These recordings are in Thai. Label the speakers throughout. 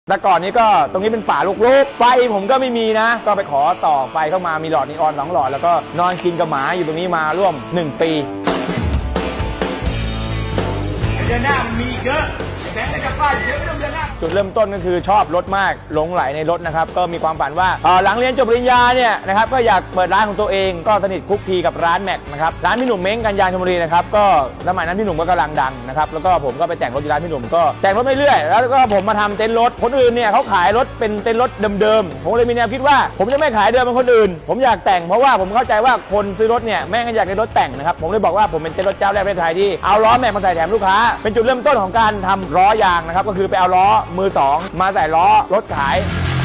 Speaker 1: แต่ก่อนนี้ก็ตรงนี้เป็นป่ารกๆไฟผมก็ไม่มีนะก็ไปขอต่อไฟเข้ามามีหลอดนีออน2 หลอดแล้วก็นอนกินกับหมาอยู่ตรงนี้มาร่วม1 ปี
Speaker 2: เดือนหน้ามันมีเยอะแบงค์จะป้ายเยอะไม่ต้องเดือนหน้า
Speaker 1: จุดเริ่มต้นก็คือชอบรถมากหลงไหลในรถนะครับก็มีความฝันว่าหลังเรียนจบปริญญาเนี่ยนะครับก็อยากเปิดร้านของตัวเองก็สนิทคุกคีกับร้านแม็กนะครับร้านพี่หนุ่มเม้งกันยางชลบุรีนะครับก็สมัยนั้นพี่หนุ่มก็กำลังดังนะครับแล้วก็ผมก็ไปแต่งรถที่ร้านพี่หนุ่มก็แต่งรถไม่เรื่อยแล้วก็ผมมาทำเต็นท์รถคนอื่นเนี่ยเขาขายรถเป็นเต็นท์รถเดิมๆผมเลยมีแนวคิดว่าผมจะไม่ขายเดิมเหมือนคนอื่นผมอยากแต่งเพราะว่าผมเข้าใจว่าคนซื้อรถเนี่ยแม่งอยากได้รถแต่งนะครับผมเลยบอกว่าผมเป็นเต็นท์รถเจ้าแรกในไทยที่เอาล้อแม็กมาใส่แถมลูกค้าเป็นจุดเริ่มต้นของการทำล้อยางนะครับก็คือไปเอาล้อมือ2มาใส่ล้อรถขาย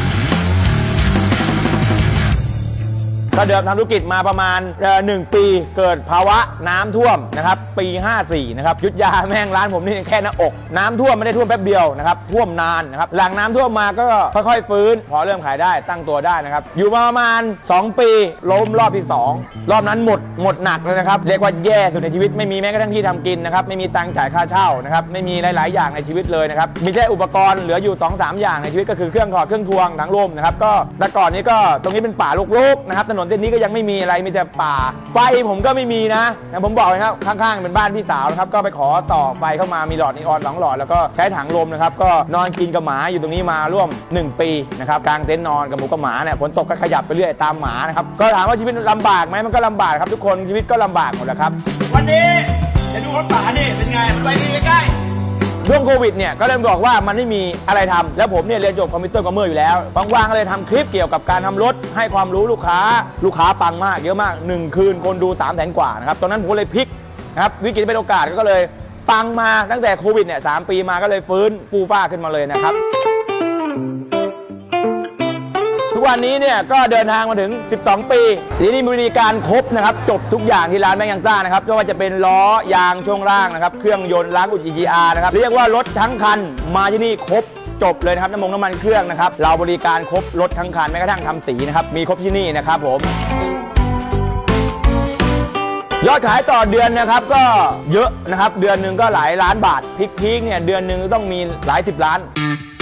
Speaker 1: ก็เดิมทำธุรกิจมาประมาณ1 ปีเกิดภาวะน้ำท่วมนะครับปี54นะครับยุทธยาแม่งร้านผมนี่แค่หน้าอกน้ำท่วมไม่ได้ท่วมแป๊บเดียวนะครับท่วมนานนะครับหลังน้ำท่วมมาก็ค่อยๆฟื้นพอเริ่มขายได้ตั้งตัวได้นะครับอยู่ประมาณ2 ปีล้มรอบที่2รอบนั้นหมดหนักเลยนะครับเรียกว่าแย่สุดในชีวิตไม่มีแม้กระทั่งที่ทำกินนะครับไม่มีตังค์จ่ายค่าเช่านะครับไม่มีหลายๆอย่างในชีวิตเลยนะครับมีแค่อุปกรณ์เหลืออยู่ 2-3 อย่างในชีวิตก็คือเครื่องถอดเครื่องทวงถังลมนะครับก็แต่ก่อนนี้ก็ตรงนี้เป็นป่ารกๆนะครับถนนเส้นนี้ก็ยังไม่มีอะไรมีแต่ป่าไฟผมก็ไม่มีนะผมบอกเลยครับข้างๆเป็นบ้านพี่สาวนะครับก็ไปขอต่อไฟเข้ามามีหลอดนีออน2 หลอดแล้วก็ใช้ถังลมนะครับก็นอนกินกับหมาอยู่ตรงนี้มาร่วม1 ปีนะครับกลางเต็นท์นอนกับหมูกับหมาเนี่ยฝนตกก็ขยับไปเรื่อยตามหมานะครับก็ถามว่าชีวิตลำบากไหมมันก็ลำบากครับทุกคนชีวิตก็ลำบากหมดแหละครับ
Speaker 2: วันนี้จะดูรถป่านี่เป็นไงมันไปดีใกล้
Speaker 1: ช่วงโควิดเนี่ยก็เริ่มบอกว่ามันไม่มีอะไรทำแล้วผมเนี่ยเรียนจบคอมพิวเตอร์คอมเมอร์อยู่แล้วว่างๆเลยทำคลิปเกี่ยวกับการทำรถให้ความรู้ลูกค้าปังมากเยอะมาก1 คืนคนดู300,000 กว่านะครับตอนนั้นผมเลยพลิกนะครับวิกฤตเป็นโอกาสก็เลยปังมาตั้งแต่โควิดเนี่ย3 ปีมาก็เลยฟื้นฟูฟ้าขึ้นมาเลยนะครับทุกวันนี้เนี่ยก็เดินทางมาถึง12 ปีทีนี้บริการครบนะครับจบทุกอย่างที่ร้านแบงค์ยังซ่านะครับไม่ว่าจะเป็นล้อยางช่วงล่างนะครับเครื่องยนต์ล้างอุจจาระนะครับเรียกว่ารถทั้งคันมาที่นี่ครบจบเลยนะครับน้ำมันเครื่องนะครับเราบริการครบรถทั้งคันแม้กระทั่งทำสีนะครับมีครบที่นี่นะครับผมยอดขายต่อเดือนนะครับก็เยอะนะครับเดือนหนึ่งก็หลายล้านบาทพีคเนี่ยเดือนหนึ่งต้องมีหลาย10 ล้าน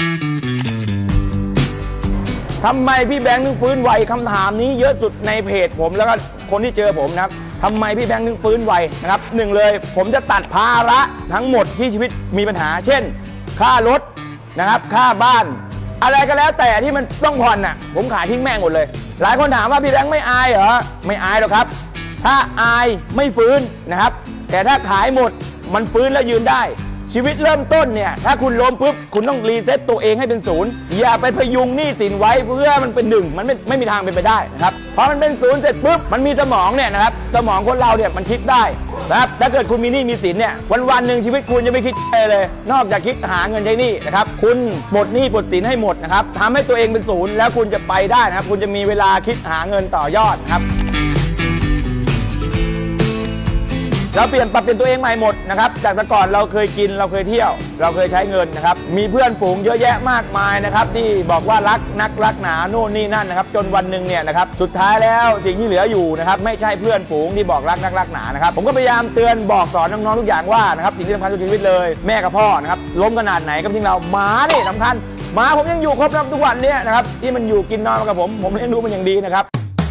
Speaker 1: ทำไมพี่แบงค์ถึงฟื้นไวคำถามนี้เยอะสุดในเพจผมแล้วก็คนที่เจอผมนะครับทำไมพี่แบงค์ถึงฟื้นไวนะครับ1เลยผมจะตัดภาระทั้งหมดที่ชีวิตมีปัญหาเช่นค่ารถนะครับค่าบ้านอะไรก็แล้วแต่ที่มันต้องผ่อนน่ะผมขายทิ้งแม่งหมดเลยหลายคนถามว่าพี่แบงค์ไม่อายเหรอไม่อายหรอกครับถ้าอายไม่ฟื้นนะครับแต่ถ้าขายหมดมันฟื้นแล้วยืนได้ชีวิตเริ่มต้นเนี่ยถ้าคุณล้มปุ๊บคุณต้องรีเซ็ตตัวเองให้เป็น0อย่าไปพยุงหนี้สินไว้เพื่อมันเป็น1มันไม่มีทางเป็นไปได้นะครับพอมันเป็น0เสร็จปุ๊บมันมีสมองเนี่ยนะครับสมองคนเราเนี่ยมันคิดได้นะครับถ้าเกิดคุณมีหนี้มีสินเนี่ยวันหนึ่งชีวิตคุณจะไม่คิดเลยนอกจากคิดหาเงินใช้หนี้นะครับคุณหมดหนี้หมดสินให้หมดนะครับทำให้ตัวเองเป็น0แล้วคุณจะไปได้นะครับคุณจะมีเวลาคิดหาเงินต่อยอดครับเราปรับเปลี่ยนตัวเองใหม่หมดนะครับจากแต่ก่อนเราเคยกินเราเคยเที่ยวเราเคยใช้เงินนะครับมีเพื่อนฝูงเยอะแยะมากมายนะครับที่บอกว่ารักนักรักหนาโน่นนี่นั่นนะครับจนวันหนึ่งเนี่ยนะครับสุดท้ายแล้วสิ่งที่เหลืออยู่นะครับไม่ใช่เพื่อนฝูงที่บอกรักนักรักหนานะครับผมก็พยายามเตือนบอกสอนน้องๆทุกอย่างว่านะครับสิ่งที่สำคัญทุกชีวิตเลยแม่กับพ่อนะครับล้มขนาดไหนก็ทิ้งเราหมานี่สำคัญหมาผมยังอยู่ครบทุกวันเนี่ยนะครับที่มันอยู่กินนอนกับผมเลี้ยงดูมันอย่างดีนะครับ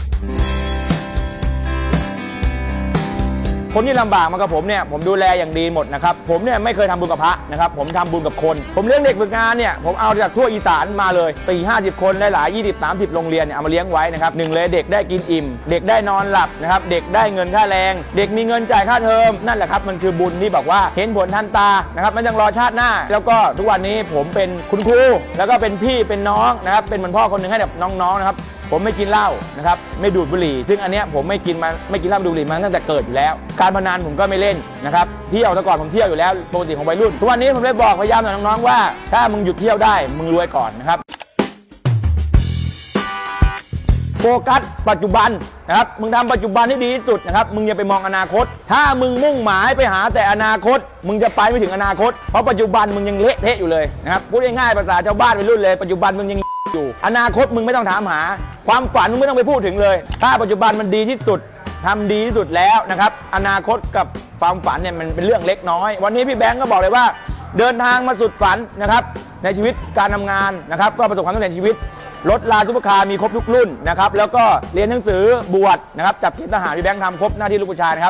Speaker 1: คนที่ลำบากมากับผมเนี่ยผมดูแลอย่างดีหมดนะครับผมเนี่ยไม่เคยทำบุญกับพระนะครับผมทำบุญกับคนผมเลี้ยงเด็กฝึกงานเนี่ยผมเอาจากทั่วอีสานมาเลย 40-50 คนได้หลาย20-30 โรงเรียนเนี่ยเอามาเลี้ยงไว้นะครับ1เลยเด็กได้กินอิ่มเด็กได้นอนหลับนะครับเด็กได้เงินค่าแรงเด็กมีเงินจ่ายค่าเทอมนั่นแหละครับมันคือบุญที่บอกว่าเห็นผลทันตานะครับไม่ต้องรอชาติหน้าแล้วก็ทุกวันนี้ผมเป็นคุณครูแล้วก็เป็นพี่เป็นน้องนะครับเป็นเหมือนพ่อคนหนึ่งให้กับน้องๆนะครับผมไม่กินเหล้านะครับไม่ดูดบุหรี่ซึ่งอันเนี้ยผมไม่กินเหล้าไม่ดูดบุหรี่มาตั้งแต่เกิดอยู่แล้วการพนันผมก็ไม่เล่นนะครับเที่ยวแต่ก่อนผมเที่ยวอยู่แล้วปกติของวัยรุ่นทุกวันนี้ผมเลยบอกพยายามน้องๆว่าถ้ามึงหยุดเที่ยวได้มึงรวยก่อนนะครับโฟกัสปัจจุบันนะครับมึงทำปัจจุบันให้ดีที่สุดนะครับมึงอย่าไปมองอนาคตถ้ามึงมุ่งหมายไปหาแต่อนาคตมึงจะไปไม่ถึงอนาคตเพราะปัจจุบันมึงยังเละเทะอยู่เลยนะครับพูดง่ายๆภาษาชาวบ้านวัยรุ่นเลยปัจจุบันมึงยังอยู่อนาคตมึงไม่ต้องถามหาความฝันมึงไม่ต้องไปพูดถึงเลยถ้าปัจจุบันมันดีที่สุดทำดีที่สุดแล้วนะครับอนาคตกับความฝันเนี่ยมันเป็นเรื่องเล็กน้อยวันนี้พี่แบงค์ก็บอกเลยว่าเดินทางมาสุดฝันนะครับในชีวิตการทำงานนะครับก็ประสบความสำเร็จในชีวิตรถลาซุปเปอร์คาร์มีครบทุกรุ่นนะครับแล้วก็เรียนหนังสือบวชนะครับจับเกณฑ์ทหารพี่แบงค์ทำครบหน้าที่ลูกผู้ชายนะครับ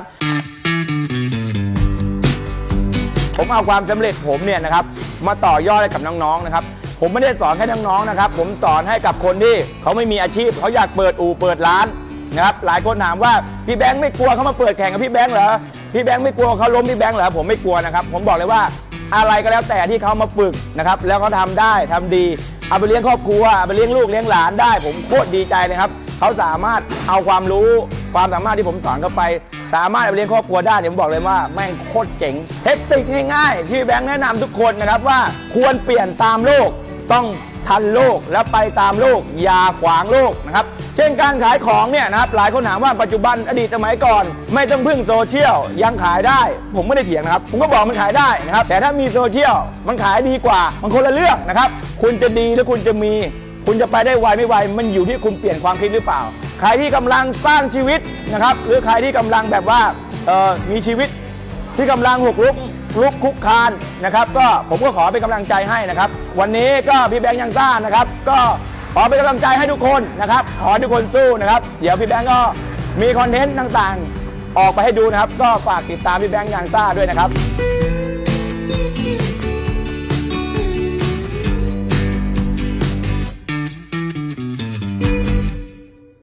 Speaker 1: ผมเอาความสำเร็จผมเนี่ยนะครับมาต่อยอดให้กับน้องๆนะครับผมไม่ได้สอนแค่น้องๆนะครับผมสอนให้กับคนที่เขาไม่มีอาชีพเขาอยากเปิดอู่เปิดร้านนะครับหลายคนถามว่าพี่แบงค์ไม่กลัวเขามาเปิดแข่งกับพี่แบงค์เหรอพี่แบงค์ไม่กลัวเขาล้มพี่แบงค์เหรอผมไม่กลัวนะครับผมบอกเลยว่าอะไรก็แล้วแต่ที่เขามาฝึกนะครับแล้วเขาทำได้ทำดีเอาไปเลี้ยงครอบครัวเอาไปเลี้ยงลูกเลี้ยงหลานได้ผมโคตรดีใจเลยครับเขาสามารถเอาความรู้ความสามารถที่ผมสอนเข้าไปสามารถเอาไปเลี้ยงครอบครัวได้ผมบอกเลยว่าแม่งโคตรเจ๋งเทคนิคง่ายๆที่แบงค์แนะนำทุกคนนะครับว่าควรเปลี่ยนตามโลกต้องทันโลกแล้วไปตามโลกอย่าขวางโลกนะครับเช่นการขายของเนี่ยนะครับหลายคนถามว่าปัจจุบันอดีตสมัยก่อนไม่ต้องพึ่งโซเชียลยังขายได้ผมไม่ได้เถียงนะครับผมก็บอกมันขายได้นะครับแต่ถ้ามีโซเชียลมันขายดีกว่ามันคนละเรื่องนะครับคุณจะดีหรือคุณจะมีคุณจะไปได้ไวไม่ไวมันอยู่ที่คุณเปลี่ยนความคิดหรือเปล่าใครที่กำลังสร้างชีวิตนะครับหรือใครที่กำลังแบบว่ามีชีวิตที่กำลังหกลุกคุกคานนะครับก็ผมก็ขอเป็นกำลังใจให้นะครับวันนี้ก็พี่แบงค์ยังซ่านะครับก็ขอเป็นกำลังใจให้ทุกคนนะครับขอให้ทุกคนสู้นะครับเดี๋ยวพี่แบงค์ก็มีคอนเทนต์ต่างๆออกไปให้ดูนะครับก็ฝากติดตามพี่แบงค์ยังซ่าด้วยนะครับ